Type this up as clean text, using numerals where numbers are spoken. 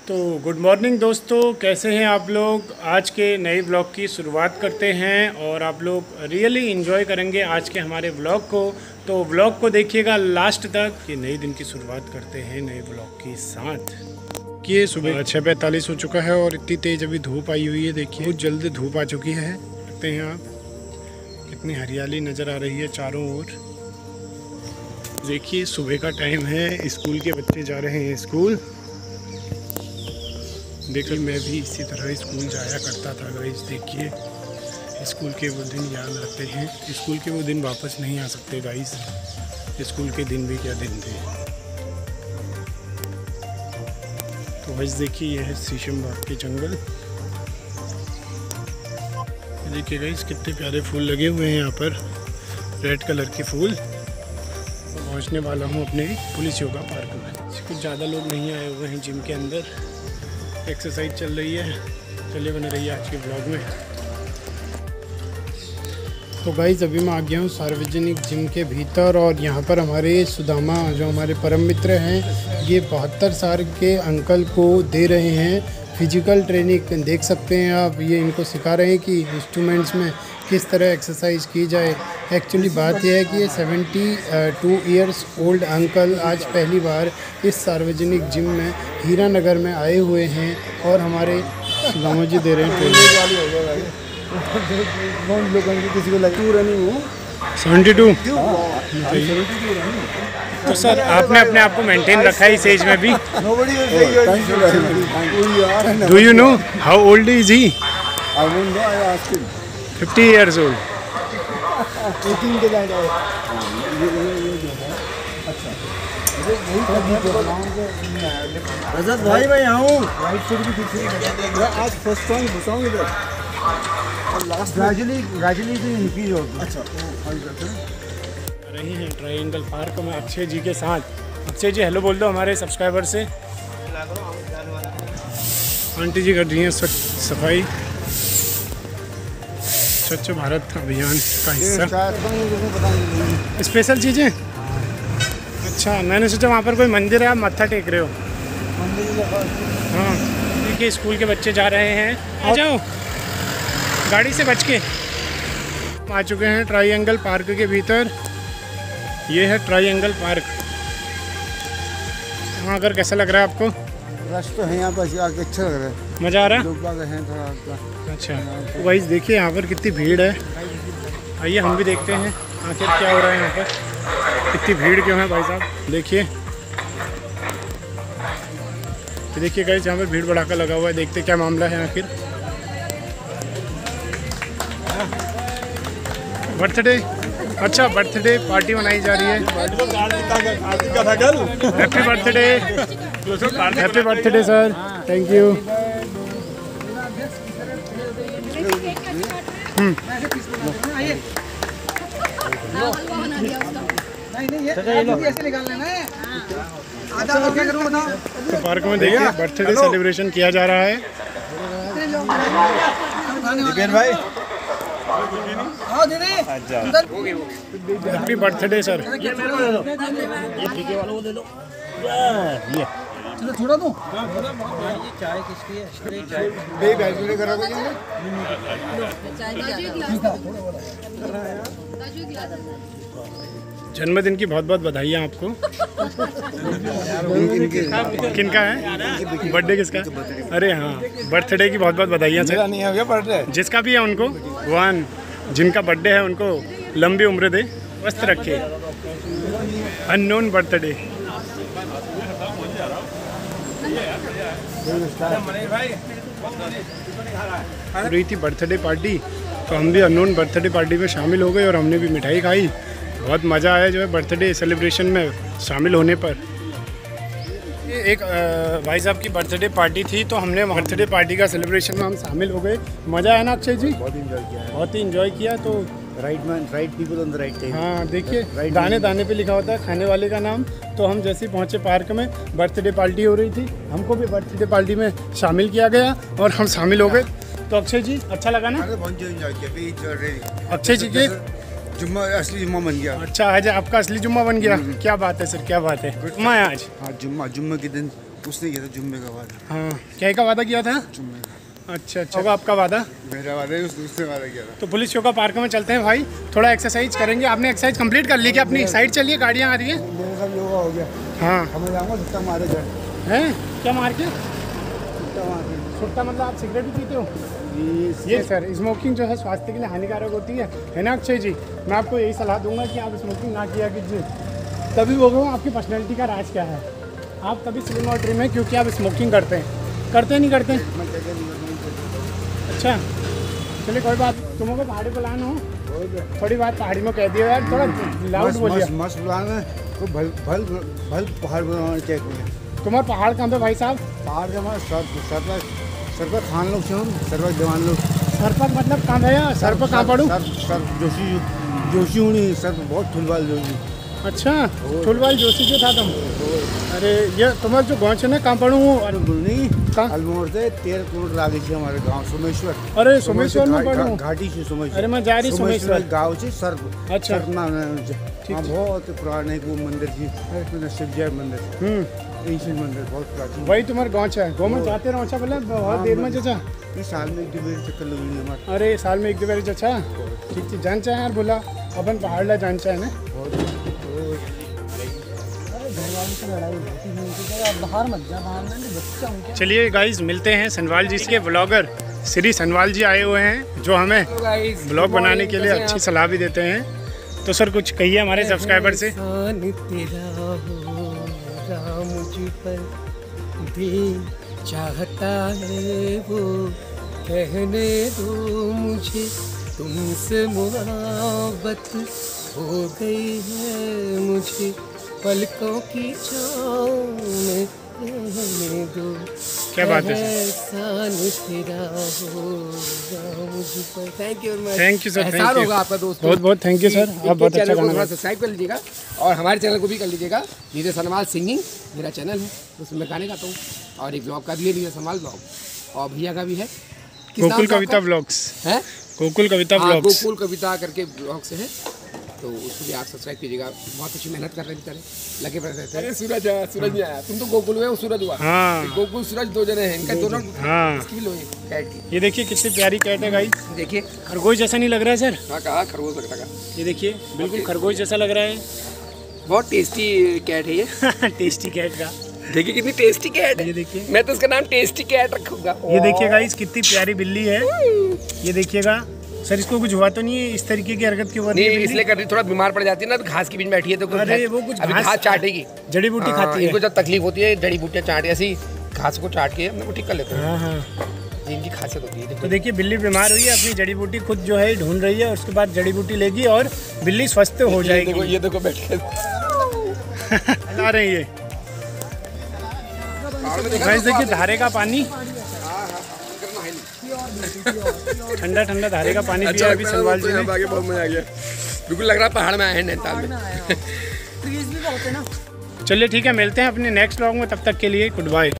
तो good morning दोस्तों, कैसे हैं आप लोग। आज के नए ब्लॉग की शुरुआत करते हैं और आप लोग रियली इन्जॉय करेंगे आज के हमारे ब्लॉग को। तो ब्लॉग को देखिएगा लास्ट तक। ये नए दिन की शुरुआत करते हैं नए ब्लॉग के साथ। ये सुबह 6:45 हो चुका है और इतनी तेज़ अभी धूप आई हुई है। देखिए बहुत जल्द धूप आ चुकी है। देखते हैं आप कितनी हरियाली नज़र आ रही है चारों ओर। देखिए सुबह का टाइम है, स्कूल के बच्चे जा रहे हैं स्कूल। देखिए मैं भी इसी तरह स्कूल जाया करता था गाइस। देखिए स्कूल के वो दिन याद आते हैं। स्कूल के वो दिन वापस नहीं आ सकते गाइस। स्कूल के दिन भी क्या दिन थे। तो गाइस देखिए ये है शीशम बाग के जंगल। देखिए गाइस कितने प्यारे फूल लगे हुए हैं यहाँ पर, रेड कलर के फूल। पहुँचने वाला हूँ अपने पुलिस योगा पार्क में। कुछ ज़्यादा लोग नहीं आए हुए हैं जिम के अंदर, एक्सरसाइज चल रही है। चलिए बने रहिए आज के ब्लॉग में। तो गाइस अभी मैं आ गया हूँ सार्वजनिक जिम के भीतर और यहाँ पर हमारे सुदामा जो हमारे परम मित्र हैं, ये 72 साल के अंकल को दे रहे हैं फिजिकल ट्रेनिंग। देख सकते हैं आप, ये इनको सिखा रहे हैं कि इंस्ट्रूमेंट्स में किस तरह एक्सरसाइज की जाए। एक्चुअली बात यह है कि ये 72 ईयर्स ओल्ड अंकल आज पहली बार इस सार्वजनिक जिम में हीरा नगर में आए हुए हैं और हमारे सुदामा जी दे रहे हैं ट्रेनिंग। 72 तो सर आपने अपने आप को मेंटेन रखा है इस एज में भी। Do you know how old is he? 50 years old। Rajat भाई मैं यहाँ हूँ। आज फर्स्ट टाइम घुसाऊँ इधर और लास्ट ग्रेजुअली तो इंक्रीज होगी। अच्छा रहे हैं ट्रायंगल पार्क में अक्षय जी के साथ। अक्षय जी हेलो बोल दो हमारे सब्सक्राइबर से। आंटी जी कर रही हैं सफाई, स्वच्छ भारत अभियान का हिस्सा। स्पेशल चीज़ें। अच्छा मैंने सोचा वहाँ पर कोई मंदिर है, आप मत्था टेक रहे हो। हाँ देखिए स्कूल के बच्चे जा रहे हैं। आ जाओ गाड़ी से बच के। आ चुके हैं ट्रायंगल पार्क के भीतर। ये है ट्रायंगल पार्क। वहाँ अगर कैसा लग रहा है आपको? रश तो है यहाँ पर, आके अच्छा लग रहा है, मज़ा आ रहा है। लोग बाग हैं थोड़ा। अच्छा तो भाई देखिए यहाँ पर कितनी भीड़ है। आइए हम भी देखते हैं आखिर क्या हो रहा है यहाँ पर, कितनी भीड़ क्यों है भाई साहब। देखिए देखिए गाइस यहाँ पर भीड़ भड़ाका लगा हुआ है। देखते क्या मामला है आखिर। बर्थडे, अच्छा बर्थडे पार्टी मनाई जा रही है। Happy birthday, happy birthday sir, thank you. तो पार्क में देखिए बर्थडे सेलिब्रेशन किया जा रहा है। भाई हैप्पी बर्थडे सर। चलो थोड़ा दो। चाय किसकी है? जन्मदिन की बहुत बहुत बधाइयाँ आपको। किनका है बर्थडे, किसका? अरे हाँ बर्थडे की बहुत बहुत बधाइयाँ सर। नहीं है बर्थडे, जिसका भी है उनको भगवान जिनका बर्थडे है उनको लंबी उम्र दे, स्वस्थ रखे। Unknown birthday. हो रही थी बर्थडे पार्टी, तो हम भी अननोन बर्थडे पार्टी में शामिल हो गए और हमने भी मिठाई खाई। बहुत मज़ा आया जो है बर्थडे सेलिब्रेशन में शामिल होने पर। एक भाई साहब की बर्थडे पार्टी थी तो हमने बर्थडे पार्टी का सेलिब्रेशन में हम शामिल हो गए। मज़ा आया ना अक्षय जी? बहुत इंजॉय किया है। बहुत ही इंजॉय किया। तो right man, right people on the right time. हाँ देखिए दाने दाने पे लिखा होता है खाने वाले का नाम। तो हम जैसे ही पहुँचे पार्क में बर्थडे पार्टी हो रही थी, हमको भी बर्थडे पार्टी में शामिल किया गया और हम शामिल हो गए। तो अक्षय जी अच्छा लगा ना? अक्षय जी के जुम्मा असली जुम्मा बन गया। अच्छा आज आपका असली जुम्मा बन गया। क्या बात है सर, क्या बात है। जुम्मा है आज? हाँ जुम्मा, जुम्मे के दिन उसने किया था जुम्मे का वादा। हाँ, क्या का वादा किया था? जुम्मे का। अच्छा अच्छा, होगा आपका वादा? मेरा वादा है, उसने वादा किया था। तो पुलिस चौका पार्क में चलते हैं भाई, थोड़ा एक्सरसाइज करेंगे। आपने एक्सरसाइज कंप्लीट कर ली क्या अपनी? साइड चलिए, गाड़ियाँ आ रही हैं। मेरे साथ योगा हो गया। हाँ, हमें जाऊँगा सुट्टा मारे घर। हैं क्या मार के? सुट्टा मार के। सुट्टा मतलब आप सिगरेट भी पीते हो? ये सर, स्मोकिंग जो है स्वास्थ्य के लिए हानिकारक होती है ना अक्षय जी? मैं आपको यही सलाह दूंगा कि आप स्मोकिंग ना किया कीजिए। तभी वो आपकी पर्सनैलिटी का राज क्या है। आप तभी स्लिम और ट्रिम है क्योंकि आप स्मोकिंग करते हैं। नहीं करते? अच्छा चलिए कोई बात। तुमको पहाड़ी प्लान हो, थोड़ी बात पहाड़ी में कह दियो यार, थोड़ा लाउड बोलिए। मस्त प्लान है तो भल पहाड़ बनाना चाहिए। तुम्हारा पहाड़ कहाँ पे भाई साहब? पहाड़ के हमारे सरपत खान लोग सरपत जवान लोग। सरपत मतलब कहाँ भैया? सर पर कहाँ पढ़ूँ? सर जोशी हूँ नहीं, सर बहुत फुलवाल जोशी। अच्छा, फुलवाल जोशी जो था तुम? अरे ये तुम्हारा जो गाँव है ना, कहाँ पढ़ूँ? नहीं अल्मोड़ से 13 किलोमीटर आगे से हमारे गांव सोमेश्वर। अरे सोमेश्वर में पढ़ूँ? घाटी से सोमेश्वर। अरे मैं जा रही सोमेश्वर गाँव से सर। अच्छा, बहुत पुराने वो मंदिर थी, शिवजय मंदिर, एशियन मंदिर, बहुत प्राचीन। वही तुम्हारे गाँव है? गाँव में जाते रहो? अच्छा बोले बहुत देर में चाचा? इस साल में 1-2 बार चक्कर लगनी हमारे। अरे साल में 1-2 बार चाचा? ठीक जान चाहे यार, बोला अपन पहाड़ ला जान चाहे ना। चलिए गाइस, मिलते हैं सनवाल जी के ब्लॉगर श्री सनवाल जी आए हुए हैं, जो हमें ब्लॉग बनाने के लिए अच्छी सलाह भी देते हैं। तो सर कुछ कहिए हमारे सब्सक्राइबर से। चाहता है वो कहने दो मुझे, तुमसे मोहब्बत हो गई है मुझे, पलकों की छाँव में रहने दो। क्या बात है सर? थैंक यू सर, एहसान होगा आपका दोस्त। बहुत बहुत थैंक यू सर, आप बहुत अच्छा गाना गाते। सब्सक्राइब कर लीजिएगा और हमारे चैनल को भी कर लीजिएगा। नीरज सनवाल सिंगिंग मेरा चैनल है, उसमें मैं गाने गाता हूँ और एक ब्लॉग का भी है, नीरज सनवाल ब्लॉग, और भैया का भी है गोकुल कविता ब्लॉग्स है। गोकुल कविता ब्लॉग्स, गोकुल कविता करके ब्लॉग से है, तो उसको भी आप सब्सक्राइब कीजिएगा। बहुत अच्छी मेहनत कर रहे हैं, लगे पड़े रहते हैं। अरे सूरज नहीं आया, तुम तो गोकुल में हो, सूरज हुआ। हाँ, गोकुल सूरज 2 जने हैं, इनका दोनों। हाँ, इसकी भी लो कैट की। ये देखिए कितनी प्यारी कैट है गाइस। देखिए खरगोश जैसा नहीं लग रहा है सर? हाँ, कहा खरगोश लग रहा है। ये देखिए बिल्कुल खरगोश जैसा लग रहा है। बहुत टेस्टी कैट है ये। टेस्टी कैट का देखिए कितनी टेस्टी कैट है। ये देखिए, मैं तो इसका नाम टेस्टी कैट रखूंगा। ये देखिए गाइस कितनी प्यारी बिल्ली है। ये देखिएगा सर, इसको कुछ हुआ तो नहीं है? इस तरीके की हरकत क्यों हो रही है? इसलिए कर रही, थोड़ा बीमार पड़ जाती है ना, तो घास के बीच में बैठी है तो अरे वो कुछ घास चाटेगी, जड़ी बूटी खाती है। इनको जब तकलीफ होती है जड़ी बूटियाँ चाट, ऐसी घास को चाट के अपने को ठीक कर लेते हैं। हाँ, इनकी खासियत होती है। तो देखिए बिल्ली बीमार हुई है, अपनी जड़ी बूटी खुद जो है ढूंढ रही है, उसके बाद जड़ी बूटी लेगी और बिल्ली स्वस्थ हो जाएगी। ये देखो बैठ के ला रही है। देखिए धारे का पानी, ठंडा ठंडा धारे का पानी पिया अभी सनवाल जी ने। बहुत मजा आ गया, बिल्कुल लग रहा है पहाड़ में आए हैं नैनीताल में। चलिए ठीक है, मिलते हैं अपने नेक्स्ट व्लॉग में, तब तक के लिए गुड बाय।